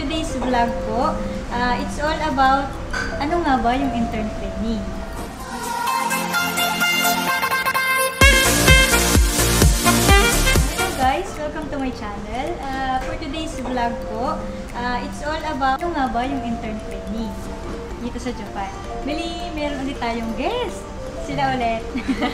today's vlog po, it's all about ano nga ba yung intern training. Hello guys, welcome to my channel. For today's vlog po, it's all about ano nga ba yung intern training dito sa Japan. Bali, meron ulit tayong guest. Sila ulit.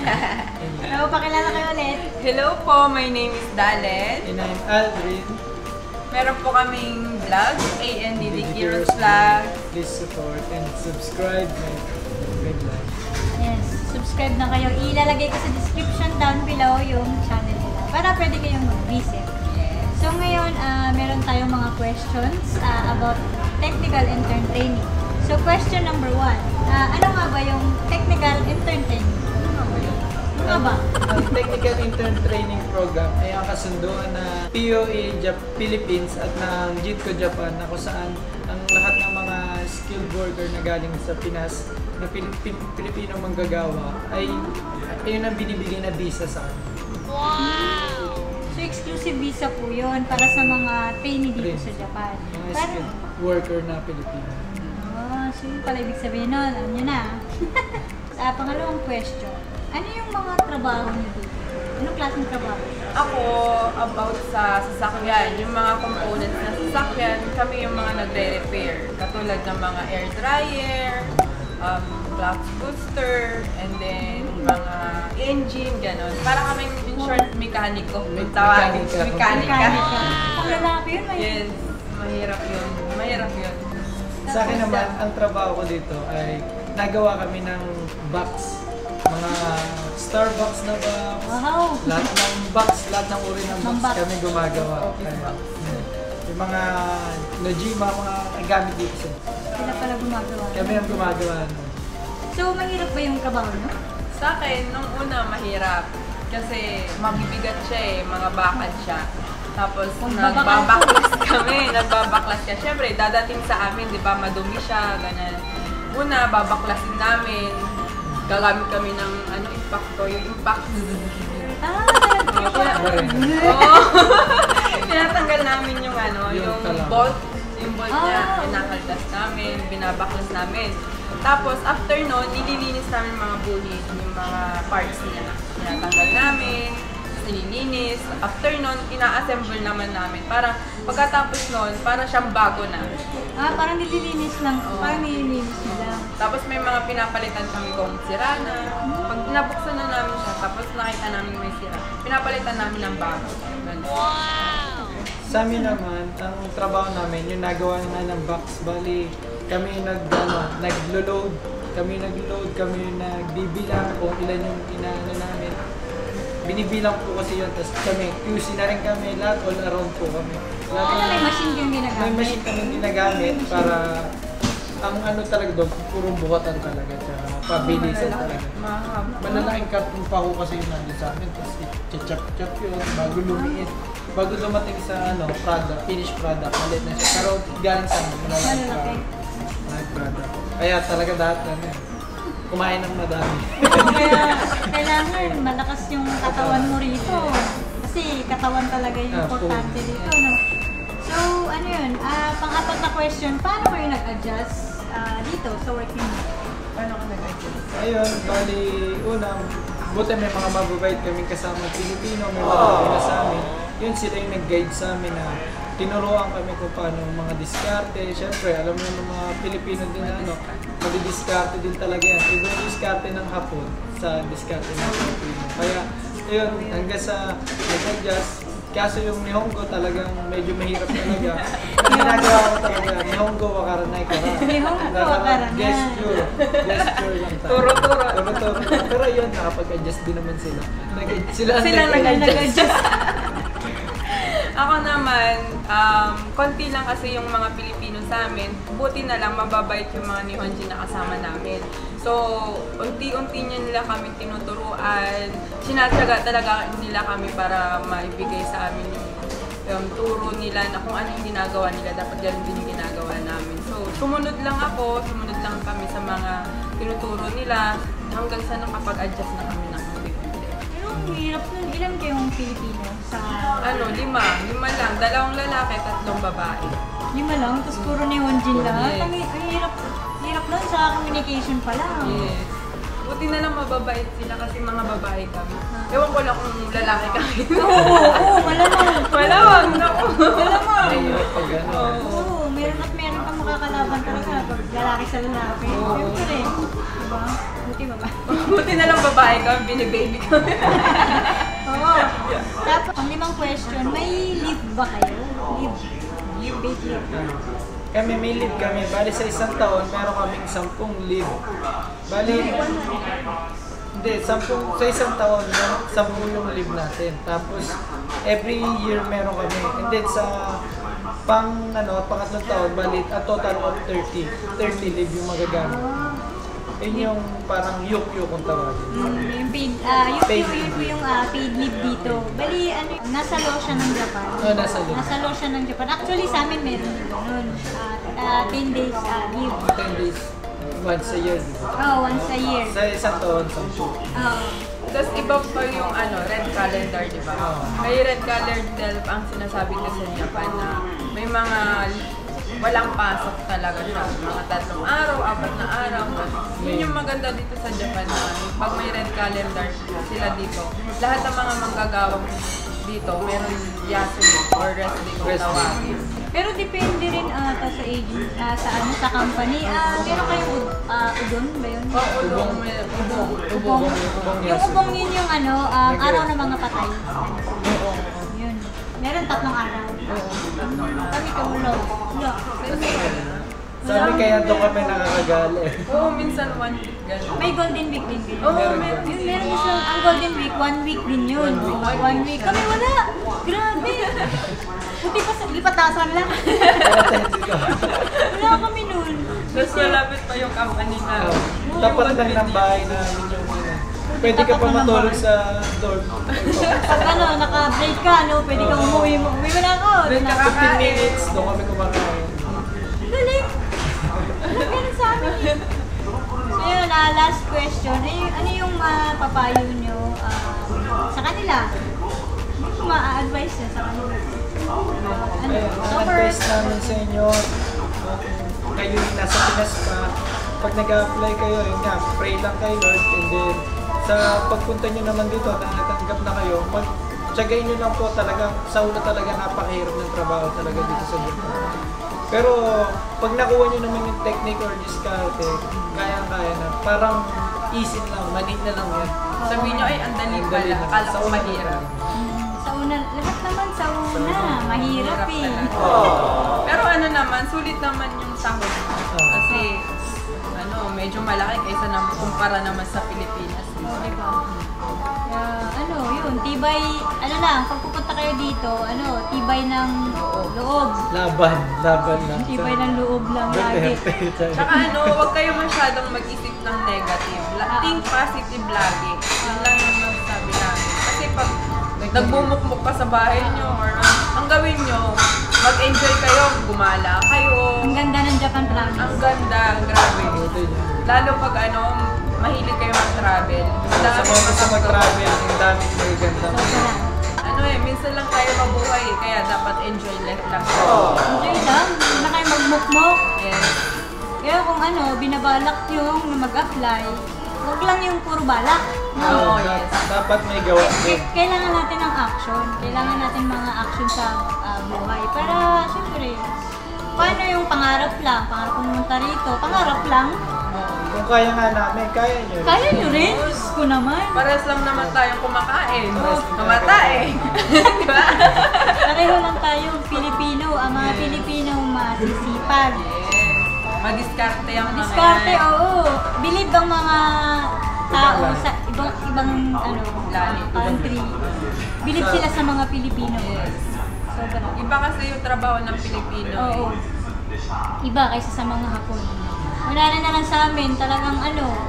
Pakilala kayo ulit. Hello po, my name is Dalen. And I'm Aldrin. Meron po kaming vlog, ANDD Kiros Vlog. Please support and subscribe my vlog. Yes, subscribe na kayo. Ilalagay ko sa description down below yung channel nila para pwede kayong mag-visit. Yes. So ngayon, meron tayong mga questions about technical intern training. So question number 1, ano nga ba yung technical intern training? Ano nga ba? Ang Technical Intern Training Program ay ang kasunduan na POE Philippines at ng JITCO Japan na kung saan ang lahat ng mga skilled worker na galing sa Pinas na Pilipino manggagawa ay yun ang binibigay na visa sa akin. Wow! So exclusive visa po yun para sa mga trainee dito sa Japan. Mga skilled worker na Pilipino. So yun pala ibig sabihin nun, alam nyo na. Pangalawang question, ano yung mga trabaho nyo dito? Anong klaseng trabaho? Ako, about sa sasakyan, yung mga components ng sasakyan, kami yung mga nagre-repair. Katulad ng mga air dryer, flux booster, and then mga engine, gano'n. Para kaming, in short, mekaniko. Tawagin, mekanika. Ang lalaki yun, Yes, mahirap yun. Mahirap yun. Sa akin naman, ang trabaho ko dito ay nagawa kami ng box. Mga Starbucks na box. Wow! Lahat ng box, lahat ng uri ng box kami gumagawa. Yung mga Nojima, mga gamit dito sa Sila pala gumagawa. kami ang gumagawa. So, mahirap ba yung trabaho nyo? Sa akin, nung una, mahirap. Kasi mabibigat siya eh, mga bakal siya. Tapos, nagbabaklas kami, nagbabaklas ka. Siyempre, dadating sa amin, di ba, madumi siya, ganyan. Una, babaklasin namin. Gagamit kami ng, impacto, yung impact. Tinatanggal namin yung, yung bolt. Yung bolt niya, pinakaltas namin, binabaklas namin. Tapos, after nun, nililinis namin mga buhit, yung mga parts niya. Tinatanggal namin, nililinis. After nun, ina-assemble naman namin. Para pagkatapos nun, para siyang bago na. Parang nililinis lang. Parang nililinis nila. Tapos may mga pinapalitan kami kung sira na. Pag nabuksan na namin siya, tapos nakita namin may sira, pinapalitan namin ng bago. Wow! Sa amin naman, ang trabaho namin, yung nagawa na ng box, bali, kami nag-load, kami nagbibilang kung ilan yung inaano namin. Binibilang po kasi yun, tapos kami, QC na rin kami, lahat all around po kami. May machine yung ginagamit? May machine kami ginagamit para, ang talaga doon, purong buhatan talaga, tsaka pabilisan talaga. Malalaking karton pa ko kasi yun nandun sa amin, tapos i-chop yun, bago lumiit. Bago dumating sa product, finished product, malit na siya. Pero galing sa malalaking product. Kaya talaga dahil kumain ng madami. Kaya kailangan malakas yung katawan mo rito. Kasi katawan talaga yung importante dito. No? So, ano yun? Pang-apat na question, paano kayo nag-adjust dito sa working mo? Paano ka nag-adjust? Ayun, bali, unang, buti may mga mababait kaming kasama Pilipino, may mga sa amin. Yun sila yung nag-guide sa amin na tinuruan kami kung paano mga diskarte. Siyempre, alam mo yung mga Pilipino din na madidiskarte din talaga yan. Iba yung diskarte ng Hapon sa diskarte ng Pilipino. Kaya, yun, hanggang sa nag-adjust. Kaso yung Nihongo talagang medyo mahirap talaga. Ang ginagawa ko talaga, Nihongo wakaranay kara. Nihongo wakaranay. Gesture lang tayo. Turo. Pero yun, nakapag-adjust din naman sila. Sila nag-adjust. Ako naman, konti lang kasi yung mga Pilipino sa amin. Buti na lang, mababait yung mga Nihonjin na kasama namin. So, unti-unti nila kami tinuturuan. Sinatsaga talaga nila kami para maibigay sa amin yung turo nila na kung ano yung ginagawa nila, dapat ganun din yung ginagawa namin. So, sumunod lang kami sa mga tinuturo nila hanggang sa nakapag-adjust na kami ng konti. Hirap nun. Ilan kayong Pilipino sa... Ano, lima lang. 2 lalaki, 3 babae. 5 lang, tapos puro ni Honjin lang. Yes. Ang hirap nun sa communication pa lang. Yes. Buti na lang mababait sila kasi mga babae kami. Ewan ko lang kung lalaki kami. Oo, malamang. Malawag na ko. Malamang. Mahirap pag gano'n. Oo, meron at meron kang makakalaban talaga pag lalaki sa lalaki. Siyempre. Diba? Buti ba ba? Buti na lang babae kami, binibaby kami. Oo. Tapos, ang 5 question, may leave ba kayo? Leave. Paid leave. Kami may leave kami. Bali sa isang taon, meron kaming 10 leave. Bali, hindi, 10, sa isang taon, 10 yung leave natin. Tapos, every year meron kami. And then sa pangatlong taon, bali, a total of 30 leave yung magagamit. Yun yung parang yuk-yuk kung tawagin. Yung paid, yun po yung paid leave dito. Bali, nasa law siya ng Japan. Oo, nasa leave. Nasa law siya ng Japan. Actually, sa amin meron din ganun. 10 days leave. 10 days, once a year. Once a year. Sa isang taon, 10. Tapos iba pa yung red calendar, di ba? May red calendar ang sinasabi ko sa Japan na may mga walang pasok talaga siya. Mga 3 araw, 4 na araw. Yun yung maganda dito sa Japan na pag may red calendar sila dito, lahat ng mga manggagawang dito, meron yasu or rest day kung tawagin. Pero depende rin ata sa agent, sa company. Meron kayong udon ba yun? Udong. Ubong. Yung ubong yun yung araw ng mga patay. Yun. Meron 3 araw. Kami kamulo. Sabi kaya doon kami nakakagala eh. Oo, minsan 1 week. Ganun. May golden week din. Oo, Meron. meron. Yun, meron isa. Ang golden week, 1 week din yun. 1 week. Kami wala. Grabe. Buti pa sa lipatasan lang. Wala kami nun. Tapos malapit pa yung company na. Tapat lang ng bahay namin yung pwede ka pa matulog sa dorm. Pag naka-break ka, pwede kang umuwi mo. Uwi mo na ako. Doon ka 15 minutes, doon kami kumakain. Galing. Ganun sa amin eh. So yun, last question. Ano yung papayo nyo sa kanila? Ano yung ma-advise nyo sa kanila? Ang advice namin sa inyo, kayo yung nasa Pinas pa, pag nag-apply kayo, yun nga, pray lang kay Lord, and then sa pagpunta nyo naman dito, na natanggap na kayo, tsagayin nyo lang po talaga, sa una talaga napakahirap ng trabaho talaga dito sa Japan. Pero pag nakuha nyo naman yung technique or diskarte, kaya-kaya na, parang easy lang, maliit na lang yan. Sabihin nyo, ay, ang dali pala. Akala ko mahirap. Sa una, lahat naman sa una. Mahirap eh. Pero naman, sulit naman yung sahod. Kasi, medyo malaki kaysa kumpara naman sa Pilipinas. Diba? Yun, tibay, pag pupunta kayo dito, tibay ng loob. Laban lang. Tibay ng loob lang lagi. Tsaka huwag kayo masyadong mag-isip ng negative. Think positive lagi. Yun lang yung masasabi namin. Kasi pag nagbumukmuk ka sa bahay nyo, or ang gawin nyo, mag-enjoy kayo, gumala kayo. Ang ganda ng Japan province. Ang ganda, grabe. Lalo pag mahilig kayo mag-travel. Sa mga gusto mag-travel, yung daming magaganda. Minsan lang tayo mabuhay, kaya dapat enjoy life lang. Enjoy lang, hindi na kayo magmukmok. Yes. Kaya kung binabalak yung mag-apply, huwag lang yung puro balak. Oo, yes. Dapat may gawa din. Kailangan natin ng action. Kailangan natin mga action sa buhay. Para, siyempre, paano yung pangarap lang? Pangarap pumunta rito, pangarap lang. Kung kaya nga namin, kaya nyo. Kaya nyo rin? Diyos ko naman. Pares lang naman tayong kumakain. Namatay. Diba? Pareho lang tayong Pilipino. Ang mga Pilipino masisipag. Yes. Madiskarte ang mga Diskarte, yan. oo. Believe ang mga tao sa ibang country. Believe sila sa mga Pilipino. Yes. Sobra. Iba kasi yung trabaho ng Pilipino. Oo. Iba kaysa sa mga Hapon. Wala rin na lang sa amin, talagang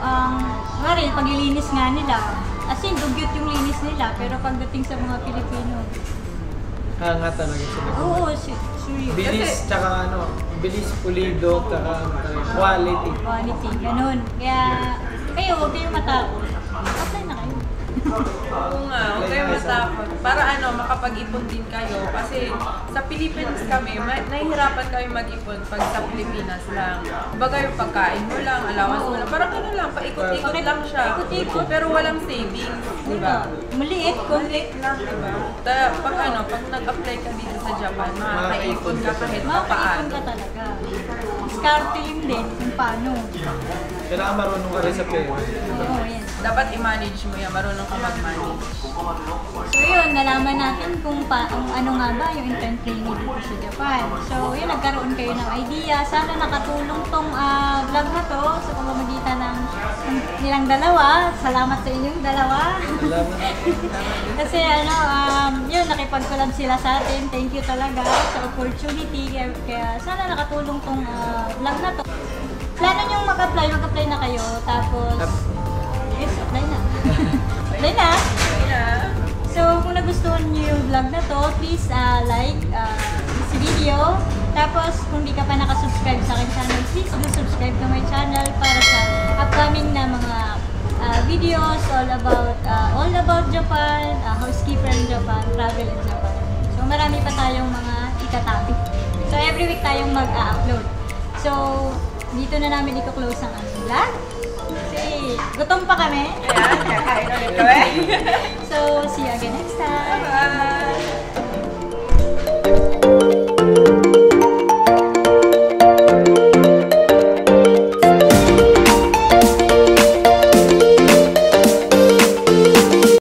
paglilinis nga nila. As in, dugyot yung linis nila. Pero pagdating sa mga Pilipino, Hanga talaga sila. oo, serious. Bilis, tsaka bilis, pulido, tsaka quality. Quality, ganun. Kaya, kayo, huwag kayong matakot. Apply na kayo. Oo nga, huwag kayong matakot. Para makapag-ipon din kayo. Kasi sa Philippines kami, nahihirapan kami mag-ipon pag sa Pilipinas lang. Baga yung pagkain mo lang, allowance mo lang. Parang lang, paikot-ikot lang siya. Ikot-ikot. Pero walang savings, di ba? Maliit. Kulit lang, di ba? Pag nag-apply ka dito sa Japan, makakaipon ka kahit Makakaipon paano. ka talaga. Scarteling din kung paano. Kailangan marunong ka rin sa pera. Oo, yan. Dapat i-manage mo yan, marunong ka mag-manage. So yun, nalaman natin kung ano nga ba yung intern training dito sa Japan. So yun, nagkaroon kayo ng idea. Sana nakatulong tong vlog na to sa pamamagitan ng nilang dalawa. Salamat sa inyong dalawa. Salamat. Kasi yun, nakipag-collab sila sa atin. Thank you talaga sa opportunity. Kaya sana nakatulong tong vlog na to. Plano nyo mag-apply na kayo. Tapos, yes, apply na. Apply na. So, kung nagustuhan niyo yung vlog na to, please like this video. Tapos, kung di ka pa nakasubscribe sa aking channel, please do subscribe to my channel para sa upcoming na mga videos all about Japan, housekeeper in Japan, travel in Japan. So, marami pa tayong mga itatopic. So, every week tayong mag-upload. So, dito na namin i-close ang aming vlog. Kasi gutom pa kami. Ayan, kakain ulit kami. So, see you again next time. Bye!